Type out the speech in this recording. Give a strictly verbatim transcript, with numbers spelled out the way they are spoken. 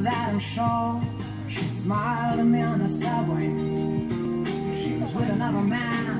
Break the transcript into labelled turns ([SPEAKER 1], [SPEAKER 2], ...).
[SPEAKER 1] that, I'm sure. She smiled at me on the subway. She was with another man.